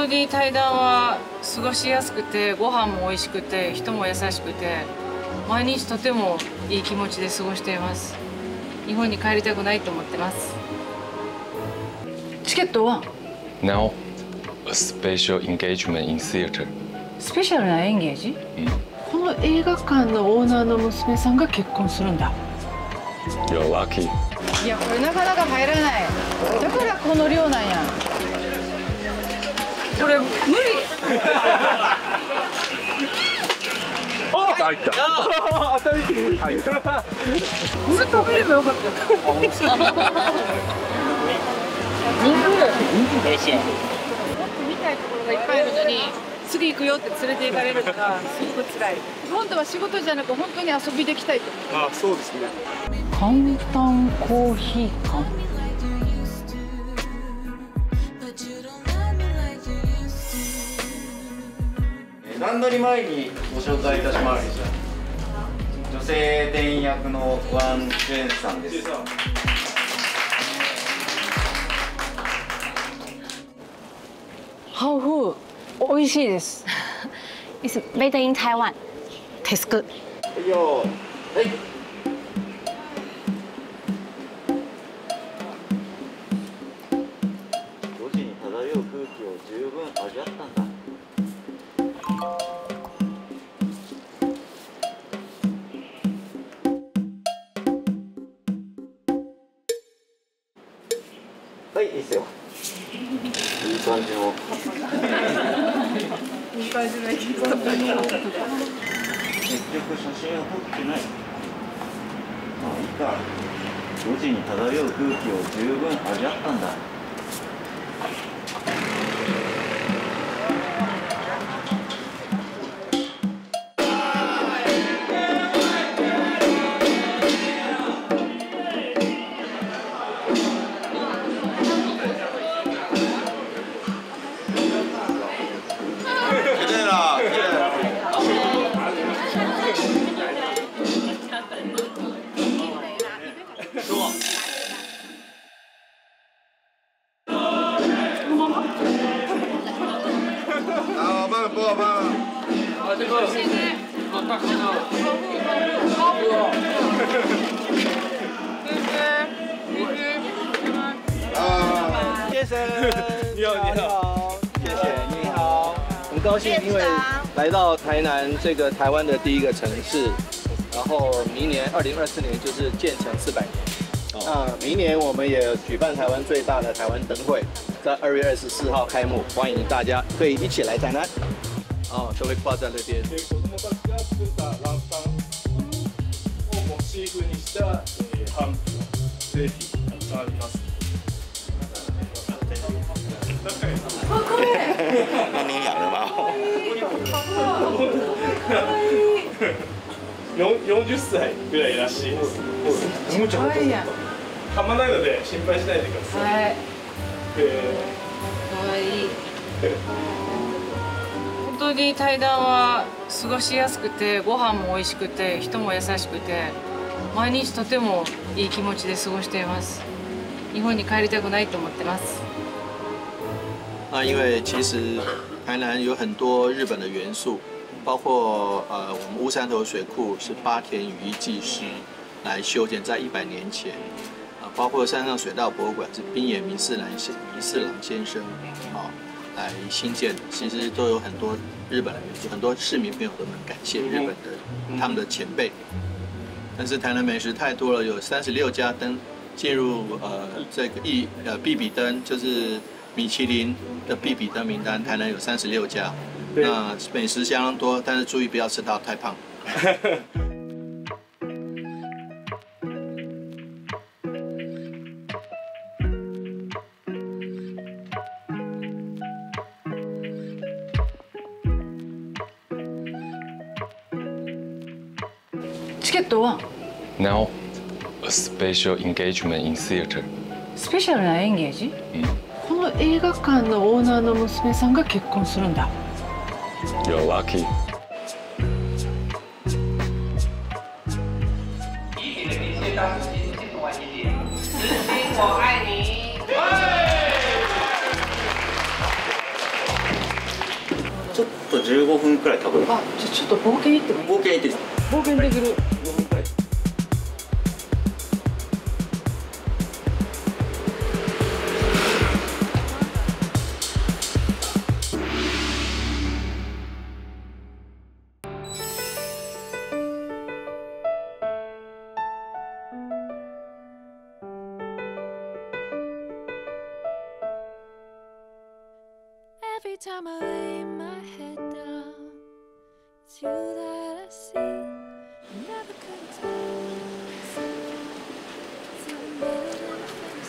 に対談は過ごしやすくて、ご飯も美味しくて、人も優しくて、毎日とてもいい気持ちで過ごしています。日本に帰りたくないと思ってます。チケットは Now, a special engagement in theater. スペシャルなエンゲージ、この映画館のオーナーの娘さんが結婚するんだ。 You're lucky. いや、これなかなか入らない。だからこの量なんや。これ無理。 あ、入った。当たり。はい。 これ食べればよかった。人気。見たいところがいっぱいあるのに、次行くよって連れて行かれるのがすごく辛い。本当は仕事じゃなく本当に遊びできたいと思う。 あ、そうですね。 簡単コーヒー館。 段取り前にご紹介いたします。女性店員役のワン・ジェンさんです。 ハオフー、美味しいです。 It's made in Taiwan. Tastes good. はいよ。はい。路地に漂う空気を十分味わったんだ。はい、いいっすよ。いい感じの。 いい感じのエキストラ。 結局写真を撮ってない。まあいいか。路地に漂う空気を十分味わったんだ。 先生，你好，你好，谢谢，你好，很高兴，因为来到台南这个台湾的第一个城市，然后明年2024年就是建成400年。那明年我们也举办台湾最大的台湾灯会，在2月24号开幕，欢迎大家可以一起来台南。哦，都会挂在那边。 那你养的吗 ？40歳ぐらいらしいです。 可愛いやん。 噛まないので心配しないでください。 はい。可愛い。本当に対談は過ごしやすくて、ご飯も美味しくて、人も優しくて、毎日とてもいい気持ちで過ごしています。日本に帰りたくないと思ってます。 因为其实台南有很多日本的元素，包括我们乌山头水库是八田羽衣技师来修建在100年前，包括山上水稻博物馆是滨野弥四郎先生来兴建的，其实都有很多日本的元素，很多市民朋友都很感谢日本的他们的前辈。但是台南美食太多了，有36家灯进入这个必比登，就是米其林的必比登名单，台南有36家。那美食相当多，但是注意不要吃到太胖。 チケットは Now, a special engagement in theater. スペシャルなエンゲージ、この映画館のオーナーの娘さんが結婚するんだ。 You're lucky. 我爱你。 と15分くらい多分。 あ、じゃあちょっと冒険行ってもいい？ 冒険行って冒険できる。 5分くらい。 Every time I lay my head down, it's you that I see. I never could tell. It's even better than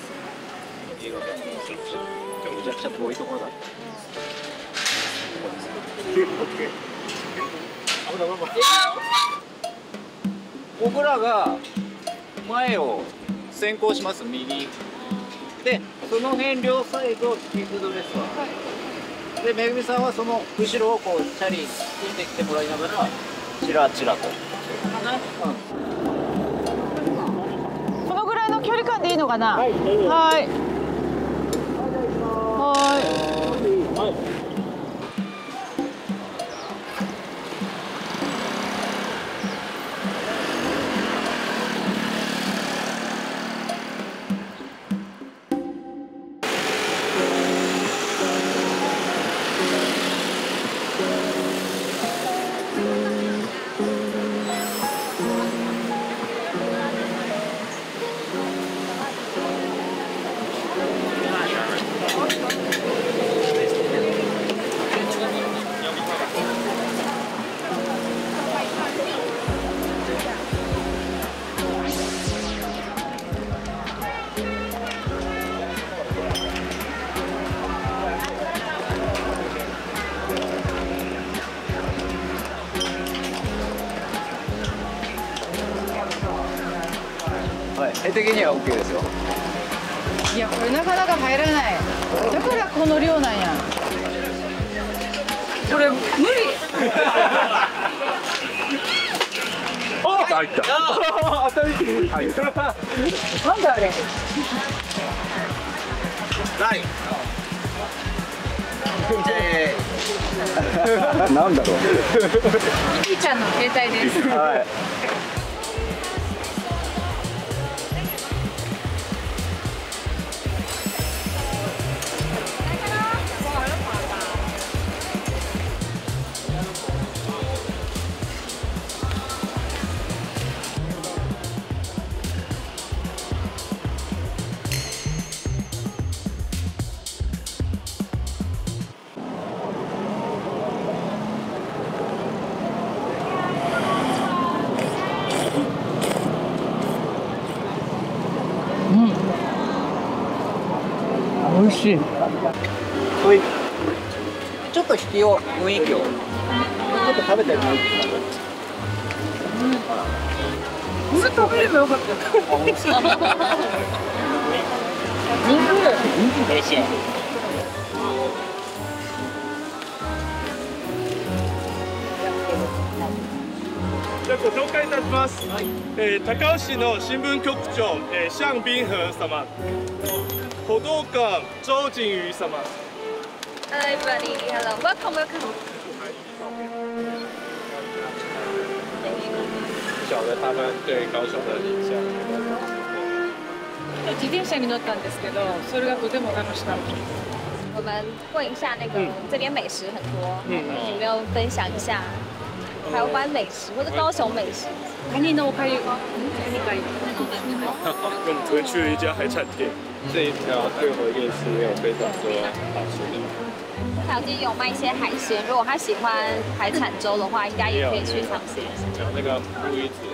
fantasy. めちゃくちゃ遠いところだ。僕らが前を先行します。右で、その辺両サイドキープドレスは。で、めぐみさんはその後ろをこうチャリついてきてもらいながらチラチラと。 このぐらいの距離感でいいのかな？はい。はい。はい。 絵的には OK ですよ。 いや、これなかなか入らない。だからこの量なんや。これ無理。 あ、入った。当たり。はい。 なんだあれ。 ないなんだろう。 みーちゃんの携帯です。 はい。 美味しい。 ちょっと引きを雰囲気をちょっと食べてみよう。 これ食べればよかった。美味しい。 じゃあご紹介いたします。高雄市の新聞局長、向彬和様、歩道館周景瑜様。 Hello everybody, hello, welcome, welcome. 不晓得他们对高雄的印象。 自転車に乗ったんですけど、それがとても楽しかった。 我们问一下那个这边美食很多，有没有分享一下台湾美食或者高雄美食？ カニのおかゆ。カニがいい。 我们昨天去了一家海产店，这一条对河夜市也有非常多好吃的。 它今天有卖一些海鲜，如果他喜欢海产粥的话，应该也可以去尝试一下。 有那个乌鱼子。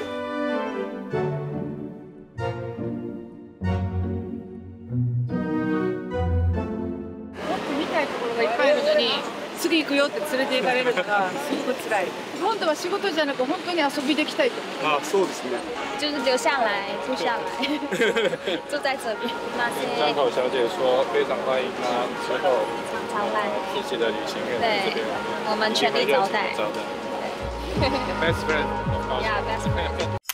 もっと見たいところがいっぱいあるのに、次行くよって連れて行かれるのがすごく辛い。今度は仕事じゃなく本当に遊びできたいと思う。 啊，そうですね。 就是留下来，住下来，住在这里。那些张口小姐说非常欢迎她之后常来自己的旅行可以来这边， 我们全力招待。 招待。Best friend. Yeah, best friend.